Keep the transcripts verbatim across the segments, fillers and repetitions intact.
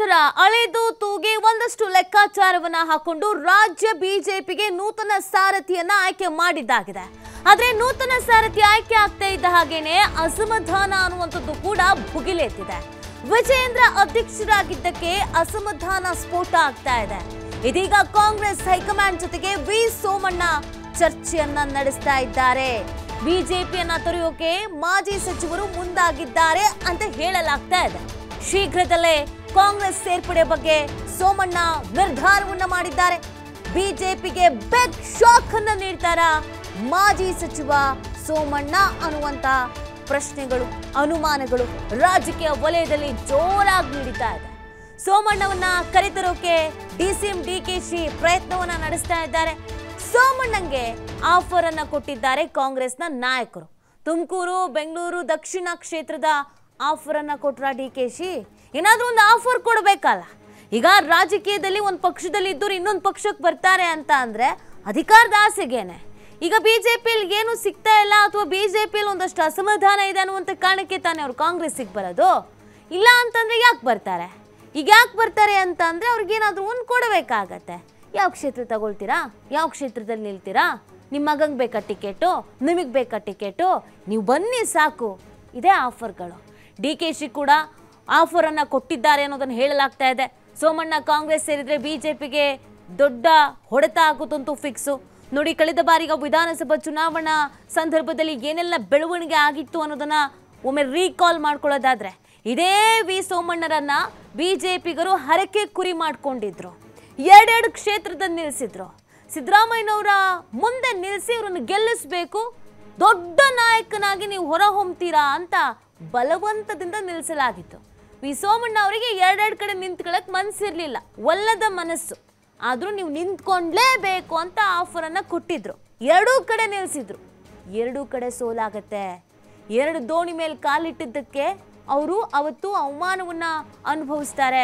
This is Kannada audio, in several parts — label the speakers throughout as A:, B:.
A: ಸಿದ್ದರಾಮಯ್ಯನವರ ಅಳೆದು ತೂಗಿ ಒಂದಷ್ಟು ಲೆಕ್ಕಾಚಾರವನ್ನ ಹಾಕೊಂಡು ರಾಜ್ಯ ಬಿಜೆಪಿಗೆ ನೂತನ ಸಾರಥಿಯನ್ನ ಆಯ್ಕೆ ಮಾಡಿದ್ದಾಗಿದೆ. ಆದ್ರೆ ನೂತನ ಸಾರಥಿ ಆಯ್ಕೆ ಆಗ್ತಾ ಇದ್ದ ಹಾಗೇನೆ ಅಸಮಾಧಾನ ಅನ್ನುವಂಥದ್ದು ಕೂಡ ಭುಗಿಲೆತ್ತಿದೆ. ವಿಜಯೇಂದ್ರ ಅಧ್ಯಕ್ಷರಾಗಿದ್ದಕ್ಕೆ ಅಸಮಾಧಾನ ಸ್ಫೋಟ ಆಗ್ತಾ ಇದೆ. ಇದೀಗ ಕಾಂಗ್ರೆಸ್ ಹೈಕಮಾಂಡ್ ಜೊತೆಗೆ ವಿ ಸೋಮಣ್ಣ ಚರ್ಚೆಯನ್ನ ನಡೆಸ್ತಾ ಇದ್ದಾರೆ. ಬಿಜೆಪಿಯನ್ನ ತೊರೆಯೋಕೆ ಮಾಜಿ ಸಚಿವರು ಮುಂದಾಗಿದ್ದಾರೆ ಅಂತ ಹೇಳಲಾಗ್ತಾ ಇದೆ. ಶೀಘ್ರದಲ್ಲೇ ಕಾಂಗ್ರೆಸ್ ಸೇರ್ಪಡೆ ಬಗ್ಗೆ ಸೋಮಣ್ಣ ನಿರ್ಧಾರವನ್ನ ಮಾಡಿದ್ದಾರೆ. ಬಿಜೆಪಿಗೆ ಬಿಗ್ ಶಾಕ್ ಅನ್ನ ನೀಡ್ತಾರ ಮಾಜಿ ಸಚಿವ ಸೋಮಣ್ಣ ಅನ್ನುವಂತ ಪ್ರಶ್ನೆಗಳು, ಅನುಮಾನಗಳು ರಾಜಕೀಯ ವಲಯದಲ್ಲಿ ಜೋರಾಗಿ ನಡೀತಾ ಇದೆ. ಸೋಮಣ್ಣವನ್ನ ಕರೆತರೋಕೆ ಡಿಸಿಎಂ ಡಿಕೆಶಿ ಪ್ರಯತ್ನವನ್ನ ನಡೆಸ್ತಾ ಇದ್ದಾರೆ. ಸೋಮಣ್ಣಂಗೆ ಆಫರ್ ಅನ್ನ ಕೊಟ್ಟಿದ್ದಾರೆ ಕಾಂಗ್ರೆಸ್ನ ನಾಯಕರು. ತುಮಕೂರು, ಬೆಂಗಳೂರು, ದಕ್ಷಿಣ ಕ್ಷೇತ್ರದ ಆಫರ್ ಅನ್ನ ಕೊಟ್ರ ಡಿಕೆಶಿ. ಏನಾದ್ರೂ ಒಂದು ಆಫರ್ ಕೊಡಬೇಕಲ್ಲ. ಈಗ ರಾಜಕೀಯದಲ್ಲಿ ಒಂದು ಪಕ್ಷದಲ್ಲಿ ಇದ್ದವ್ರು ಇನ್ನೊಂದು ಪಕ್ಷಕ್ಕೆ ಬರ್ತಾರೆ ಅಂತ ಅಂದ್ರೆ ಅಧಿಕಾರದ ಆಸೆಗೇನೆ. ಈಗ ಬಿಜೆಪಿಯಲ್ಲಿ ಏನು ಸಿಗ್ತಾ ಇಲ್ಲ ಅಥವಾ ಬಿಜೆಪಿಯಲ್ಲಿ ಒಂದಷ್ಟು ಅಸಮಾಧಾನ ಇದೆ ಅನ್ನುವಂಥ ಕಾರಣಕ್ಕೆ ತಾನೇ ಅವ್ರು ಕಾಂಗ್ರೆಸ್ಸಿಗೆ ಬರೋದು. ಇಲ್ಲ ಅಂತಂದ್ರೆ ಯಾಕೆ ಬರ್ತಾರೆ? ಈಗ ಯಾಕೆ ಬರ್ತಾರೆ ಅಂತ ಅಂದ್ರೆ ಅವ್ರಿಗೇನಾದ್ರೂ ಒಂದು ಕೊಡಬೇಕಾಗತ್ತೆ. ಯಾವ ಕ್ಷೇತ್ರ ತಗೊಳ್ತೀರಾ? ಯಾವ ಕ್ಷೇತ್ರದಲ್ಲಿ ನಿಲ್ತೀರಾ? ನಿಮ್ಮ ಮಗಂಗೆ ಬೇಕಾ ಟಿಕೆಟು? ನಿಮಗೆ ಬೇಕಾ ಟಿಕೆಟು? ನೀವು ಬನ್ನಿ ಸಾಕು. ಇದೇ ಆಫರ್ಗಳು. ಡಿ ಕೆ ಶಿ ಕೂಡ ಆಫರನ್ನು ಕೊಟ್ಟಿದ್ದಾರೆ ಅನ್ನೋದನ್ನು ಹೇಳಲಾಗ್ತಾ ಇದೆ. ಸೋಮಣ್ಣ ಕಾಂಗ್ರೆಸ್ ಸೇರಿದ್ರೆ ಬಿಜೆಪಿಗೆ ದೊಡ್ಡ ಹೊಡೆತ ಆಗುತ್ತಂತೂ ಫಿಕ್ಸು. ನೋಡಿ, ಕಳೆದ ಬಾರಿಗ ವಿಧಾನಸಭಾ ಚುನಾವಣಾ ಸಂದರ್ಭದಲ್ಲಿ ಏನೆಲ್ಲ ಬೆಳವಣಿಗೆ ಆಗಿತ್ತು ಅನ್ನೋದನ್ನ ಒಮ್ಮೆ ರೀಕಾಲ್ ಮಾಡ್ಕೊಳ್ಳೋದಾದ್ರೆ ಇದೇ ವಿ ಸೋಮಣ್ಣರನ್ನ ಬಿಜೆಪಿಗರು ಹರಕೆ ಕುರಿ ಮಾಡ್ಕೊಂಡಿದ್ರು. ಎರಡೆರಡು ಕ್ಷೇತ್ರದಲ್ಲಿ ನಿಲ್ಲಿಸಿದ್ರು. ಸಿದ್ದರಾಮಯ್ಯನವರ ಮುಂದೆ ನಿಲ್ಲಿಸಿ ಅವರನ್ನು ಗೆಲ್ಲಿಸಬೇಕು, ದೊಡ್ಡ ನಾಯಕನಾಗಿ ನೀವು ಹೊರ ಹೊಮ್ತೀರಾ ಅಂತ ಬಲವಂತದಿಂದ ನಿಲ್ಲಿಸಲಾಗಿತ್ತು. ವಿ ಸೋಮಣ್ಣ ಅವರಿಗೆ ಎರಡೆರಡು ಕಡೆ ನಿಂತ್ಕೊಳ್ಳಕ್ ಮನಸ್ಸಿರ್ಲಿಲ್ಲ, ಒಲ್ಲದ ಮನಸ್ಸು. ಆದ್ರೂ ನೀವು ನಿಂತ್ಕೊಂಡ್ಲೇಬೇಕು ಅಂತ ಆಫರ್ ಅನ್ನ ಕೊಟ್ಟಿದ್ರು. ಎರಡೂ ಕಡೆ ನಿಲ್ಲಿಸಿದ್ರು. ಎರಡೂ ಕಡೆ ಸೋಲಾಗತ್ತೆ. ಎರಡು ದೋಣಿ ಮೇಲೆ ಕಾಲಿಟ್ಟಿದ್ದಕ್ಕೆ ಅವರು ಅವತ್ತು ಅವಮಾನವನ್ನ ಅನುಭವಿಸ್ತಾರೆ.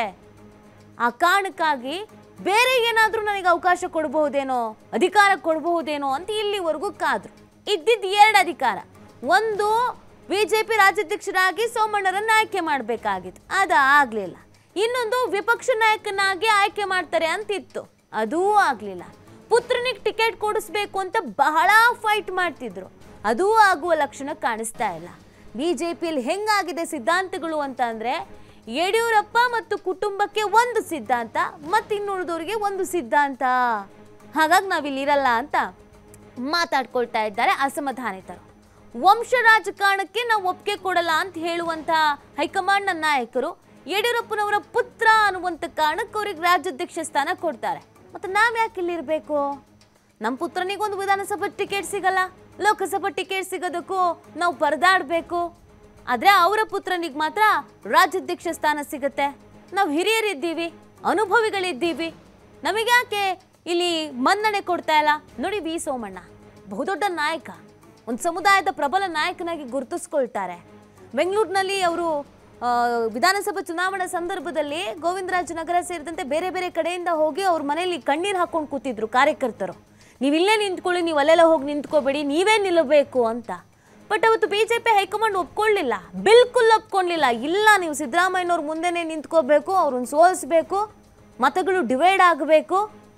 A: ಆ ಕಾರಣಕ್ಕಾಗಿ ಬೇರೆ ಏನಾದ್ರೂ ನನಗೆ ಅವಕಾಶ ಕೊಡಬಹುದೇನೋ, ಅಧಿಕಾರ ಕೊಡಬಹುದೇನೋ ಅಂತ ಇಲ್ಲಿವರೆಗೂ ಕಾದ್ರು. ಇದ್ದಿದ್ದು ಎರಡು ಅಧಿಕಾರ. ಒಂದು ಬಿಜೆಪಿ ರಾಜ್ಯಾಧ್ಯಕ್ಷರಾಗಿ ಸೋಮಣ್ಣರನ್ನ ಆಯ್ಕೆ ಮಾಡಬೇಕಾಗಿತ್ತು, ಅದು ಆಗ್ಲಿಲ್ಲ. ಇನ್ನೊಂದು ವಿಪಕ್ಷ ನಾಯಕನಾಗಿ ಆಯ್ಕೆ ಮಾಡ್ತಾರೆ ಅಂತಿತ್ತು, ಅದೂ ಆಗ್ಲಿಲ್ಲ. ಪುತ್ರನಿಗೆ ಟಿಕೆಟ್ ಕೊಡಿಸ್ಬೇಕು ಅಂತ ಬಹಳ ಫೈಟ್ ಮಾಡ್ತಿದ್ರು, ಅದೂ ಆಗುವ ಲಕ್ಷಣ ಕಾಣಿಸ್ತಾ ಇಲ್ಲ. ಬಿಜೆಪಿಯಲ್ಲಿ ಹೆಂಗಾಗಿದೆ ಸಿದ್ಧಾಂತಗಳು ಅಂತ ಅಂದ್ರೆ ಯಡಿಯೂರಪ್ಪ ಮತ್ತು ಕುಟುಂಬಕ್ಕೆ ಒಂದು ಸಿದ್ಧಾಂತ, ಮತ್ತು ಇನ್ನುಳಿದವರಿಗೆ ಒಂದು ಸಿದ್ಧಾಂತ. ಹಾಗಾಗಿ ನಾವಿಲ್ಲಿ ಇರಲ್ಲ ಅಂತ ಮಾತಾಡ್ಕೊಳ್ತಾ ಇದ್ದಾರೆ ಅಸಮಾಧಾನಿತರು. ವಂಶ ರಾಜಕಾರಣಕ್ಕೆ ನಾವು ಒಪ್ಪಿಗೆ ಕೊಡಲ್ಲ ಅಂತ ಹೇಳುವಂತ ಹೈಕಮಾಂಡ್ನ ನಾಯಕರು ಯಡಿಯೂರಪ್ಪನವರ ಪುತ್ರ ಅನ್ನುವಂಥ ಕಾರಣಕ್ಕೆ ಅವ್ರಿಗೆ ರಾಜ್ಯಾಧ್ಯಕ್ಷ ಸ್ಥಾನ ಕೊಡ್ತಾರೆ. ಮತ್ತೆ ನಾವ್ ಯಾಕೆ ಇಲ್ಲಿರ್ಬೇಕು? ನಮ್ಮ ಪುತ್ರನಿಗೊಂದು ವಿಧಾನಸಭಾ ಟಿಕೆಟ್ ಸಿಗಲ್ಲ, ಲೋಕಸಭಾ ಟಿಕೆಟ್ ಸಿಗೋದಕ್ಕೂ ನಾವು ಪರದಾಡಬೇಕು. ಆದ್ರೆ ಅವರ ಪುತ್ರನಿಗೆ ಮಾತ್ರ ರಾಜ್ಯಾಧ್ಯಕ್ಷ ಸ್ಥಾನ ಸಿಗುತ್ತೆ. ನಾವು ಹಿರಿಯರಿದ್ದೀವಿ, ಅನುಭವಿಗಳಿದ್ದೀವಿ, ನಮಗೆ ಯಾಕೆ ಇಲ್ಲಿ ಮನ್ನಣೆ ಕೊಡ್ತಾ ಇಲ್ಲ? ನೋಡಿ, ವಿ ಸೋಮಣ್ಣ ಬಹುದೊಡ್ಡ ನಾಯಕ, ಒಂದು ಸಮುದಾಯದ ಪ್ರಬಲ ನಾಯಕನಾಗಿ ಗುರುತಿಸ್ಕೊಳ್ತಾರೆ. ಬೆಂಗಳೂರಿನಲ್ಲಿ ಅವರು ವಿಧಾನಸಭಾ ಚುನಾವಣಾ ಸಂದರ್ಭದಲ್ಲಿ ಗೋವಿಂದರಾಜನಗರ ಸೇರಿದಂತೆ ಬೇರೆ ಬೇರೆ ಕಡೆಯಿಂದ ಹೋಗಿ ಅವ್ರ ಮನೆಯಲ್ಲಿ ಕಣ್ಣೀರು ಹಾಕೊಂಡು ಕೂತಿದ್ರು ಕಾರ್ಯಕರ್ತರು. ನೀವು ಇಲ್ಲೇ ನಿಂತ್ಕೊಳ್ಳಿ, ನೀವು ಅಲ್ಲೆಲ್ಲ ಹೋಗಿ ನಿಂತ್ಕೋಬೇಡಿ, ನೀವೇ ನಿಲ್ಲಬೇಕು ಅಂತ. ಬಟ್ ಅವತ್ತು ಬಿಜೆಪಿ ಹೈಕಮಾಂಡ್ ಒಪ್ಕೊಳ್ಳಿಲ್ಲ, ಬಿಲ್ಕುಲ್ ಒಪ್ಕೊಳ್ಳಿಲ್ಲ. ಇಲ್ಲ, ನೀವು ಸಿದ್ದರಾಮಯ್ಯನವ್ರ ಮುಂದೆನೆ ನಿಂತ್ಕೋಬೇಕು, ಅವ್ರನ್ನ ಸೋಲಿಸ್ಬೇಕು, ಮತಗಳು ಡಿವೈಡ್ ಆಗಬೇಕು,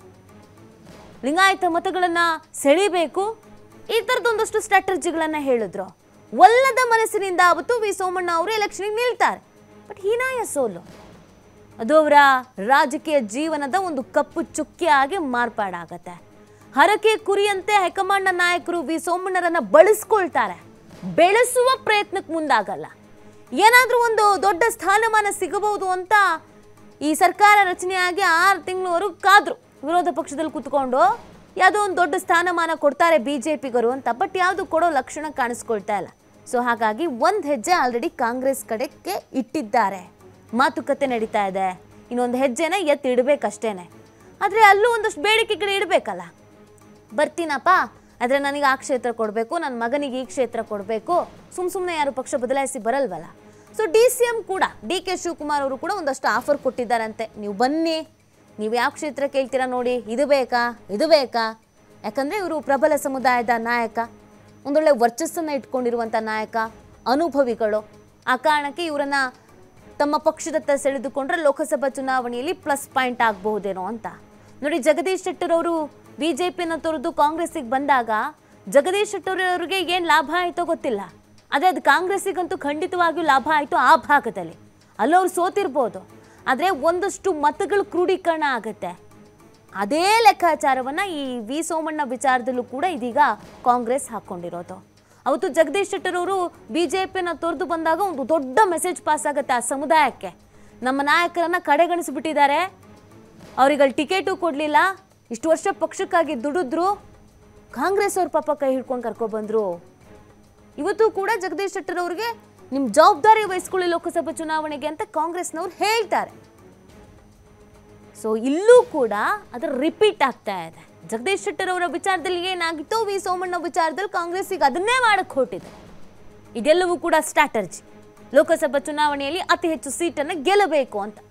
A: ಲಿಂಗಾಯತ ಮತಗಳನ್ನ ಸೆಳಿಬೇಕು, ಈ ಥರದೊಂದಷ್ಟು ಸ್ಟ್ರಾಟಜಿಗಳನ್ನ ಹೇಳಿದ್ರು. ಒಲ್ಲದ ಮನಸ್ಸಿನಿಂದ ಅವತ್ತು ವಿ ಸೋಮಣ್ಣ ಅವರು ಎಲೆಕ್ಷನ್ಗೆ ನಿಲ್ತಾರೆ. ಬಟ್ ಹೀನಾಯ ಸೋಲು ಅದು ಅವರ ರಾಜಕೀಯ ಜೀವನದ ಒಂದು ಕಪ್ಪು ಚುಕ್ಕಿಯಾಗಿ ಮಾರ್ಪಾಡಾಗತ್ತೆ. ಹರಕೆ ಕುರಿಯಂತೆ ಹೈಕಮಾಂಡ್ನ ನಾಯಕರು ವಿ ಸೋಮಣ್ಣರನ್ನ ಬಳಸ್ಕೊಳ್ತಾರೆ, ಬೆಳೆಸುವ ಪ್ರಯತ್ನಕ್ಕೆ ಮುಂದಾಗಲ್ಲ. ಏನಾದ್ರೂ ಒಂದು ದೊಡ್ಡ ಸ್ಥಾನಮಾನ ಸಿಗಬಹುದು ಅಂತ ಈ ಸರ್ಕಾರ ರಚನೆಯಾಗಿ ಆರು ತಿಂಗಳವರೆಗೂ ಕಾದ್ರು, ವಿರೋಧ ಪಕ್ಷದಲ್ಲಿ ಕೂತ್ಕೊಂಡು ಯಾವುದೋ ಒಂದು ದೊಡ್ಡ ಸ್ಥಾನಮಾನ ಕೊಡ್ತಾರೆ ಬಿಜೆಪಿಗರು ಅಂತ. ಬಟ್ ಯಾವುದು ಕೊಡೋ ಲಕ್ಷಣ ಕಾಣಿಸ್ಕೊಳ್ತಾ ಇಲ್ಲ. ಸೊ ಹಾಗಾಗಿ ಒಂದು ಹೆಜ್ಜೆ ಆಲ್ರೆಡಿ ಕಾಂಗ್ರೆಸ್ ಕಡೆಗೆ ಇಟ್ಟಿದ್ದಾರೆ, ಮಾತುಕತೆ ನಡೀತಾ ಇದೆ. ಇನ್ನೊಂದು ಹೆಜ್ಜೆನ ಎತ್ತಿ ಇಡಬೇಕಷ್ಟೇನೆ. ಆದರೆ ಅಲ್ಲೂ ಒಂದಷ್ಟು ಬೇಡಿಕೆಗಳು ಇಡಬೇಕಲ್ಲ. ಬರ್ತೀನಪ್ಪ, ಆದರೆ ನನಗೆ ಆ ಕ್ಷೇತ್ರ ಕೊಡಬೇಕು, ನನ್ನ ಮಗನಿಗೆ ಈ ಕ್ಷೇತ್ರ ಕೊಡಬೇಕು, ಸುಮ್ಮ ಸುಮ್ಮನೆ ಯಾರು ಪಕ್ಷ ಬದಲಾಯಿಸಿ ಬರಲ್ವಲ್ಲ. ಸೊ ಡಿ ಸಿ ಎಂ ಕೂಡ ಡಿ ಕೆ ಶಿವಕುಮಾರ್ ಅವರು ಕೂಡ ಒಂದಷ್ಟು ಆಫರ್ ಕೊಟ್ಟಿದ್ದಾರಂತೆ. ನೀವು ಬನ್ನಿ, ನೀವು ಯಾವ ಕ್ಷೇತ್ರ ಕೇಳ್ತೀರಾ ನೋಡಿ, ಇದು ಬೇಕಾ ಇದು ಬೇಕಾ? ಯಾಕಂದರೆ ಇವರು ಪ್ರಬಲ ಸಮುದಾಯದ ನಾಯಕ, ಒಂದೊಳ್ಳೆ ವರ್ಚಸ್ಸನ್ನು ಇಟ್ಕೊಂಡಿರುವಂಥ ನಾಯಕ, ಅನುಭವಿಗಳು. ಆ ಕಾರಣಕ್ಕೆ ಇವರನ್ನು ತಮ್ಮ ಪಕ್ಷದತ್ತ ಸೆಳೆದುಕೊಂಡ್ರೆ ಲೋಕಸಭಾ ಚುನಾವಣೆಯಲ್ಲಿ ಪ್ಲಸ್ ಪಾಯಿಂಟ್ ಆಗಬಹುದೇನೋ ಅಂತ. ನೋಡಿ, ಜಗದೀಶ್ ಶೆಟ್ಟರ್ ಅವರು ಬಿಜೆಪಿಯನ್ನು ತೊರೆದು ಕಾಂಗ್ರೆಸ್ಸಿಗೆ ಬಂದಾಗ ಜಗದೀಶ್ ಶೆಟ್ಟರ್ ಅವರಿಗೆ ಏನು ಲಾಭ ಆಯಿತೋ ಗೊತ್ತಿಲ್ಲ, ಆದರೆ ಅದು ಕಾಂಗ್ರೆಸ್ಸಿಗಂತೂ ಖಂಡಿತವಾಗಿಯೂ ಲಾಭ ಆಯಿತು ಆ ಭಾಗದಲ್ಲಿ. ಅಲ್ಲವ್ರು ಸೋತಿರ್ಬೋದು, ಆದರೆ ಒಂದಷ್ಟು ಮತಗಳು ಕ್ರೋಢೀಕರಣ ಆಗುತ್ತೆ. ಅದೇ ಲೆಕ್ಕಾಚಾರವನ್ನು ಈ ವಿ ಸೋಮಣ್ಣ ವಿಚಾರದಲ್ಲೂ ಕೂಡ ಇದೀಗ ಕಾಂಗ್ರೆಸ್ ಹಾಕ್ಕೊಂಡಿರೋದು. ಅವತ್ತು ಜಗದೀಶ್ ಶೆಟ್ಟರ್ ಅವರು ಬಿ ಜೆ ಪಿನ ತೊರೆದು ಬಂದಾಗ ಒಂದು ದೊಡ್ಡ ಮೆಸೇಜ್ ಪಾಸ್ ಆಗುತ್ತೆ ಆ ಸಮುದಾಯಕ್ಕೆ. ನಮ್ಮ ನಾಯಕರನ್ನು ಕಡೆಗಣಿಸ್ಬಿಟ್ಟಿದ್ದಾರೆ, ಅವ್ರಿಗೆ ಟಿಕೆಟು ಕೊಡಲಿಲ್ಲ, ಇಷ್ಟು ವರ್ಷ ಪಕ್ಷಕ್ಕಾಗಿ ದುಡಿದ್ರು, ಕಾಂಗ್ರೆಸ್ ಅವ್ರ ಪಾಪ ಕೈ ಹಿಡ್ಕೊಂಡು ಕರ್ಕೊಬಂದರು. ಇವತ್ತು ಕೂಡ ಜಗದೀಶ್ ಶೆಟ್ಟರ್ ಅವ್ರಿಗೆ ನಿಮ್ಮ ಜವಾಬ್ದಾರಿ ವಹಿಸ್ಕೊಳ್ಳಿ ಲೋಕಸಭಾ ಚುನಾವಣೆಗೆ ಅಂತ ಕಾಂಗ್ರೆಸ್ನವ್ರು ಹೇಳ್ತಾರೆ. ಸೊ ಇಲ್ಲೂ ಕೂಡ ಅದರ ರಿಪೀಟ್ ಆಗ್ತಾ ಇದೆ. ಜಗದೀಶ್ ಶೆಟ್ಟರ್ ಅವರ ವಿಚಾರದಲ್ಲಿ ಏನಾಗಿತ್ತು, ವಿ ಸೋಮಣ್ಣ ವಿಚಾರದಲ್ಲಿ ಕಾಂಗ್ರೆಸ್ ಈಗ ಅದನ್ನೇ ಮಾಡಕ್ಕೆ ಹೊರಟಿದೆ. ಇದೆಲ್ಲವೂ ಕೂಡ ಸ್ಟ್ರಾಟಜಿ, ಲೋಕಸಭಾ ಚುನಾವಣೆಯಲ್ಲಿ ಅತಿ ಹೆಚ್ಚು ಸೀಟನ್ನು ಗೆಲ್ಲಬೇಕು ಅಂತ.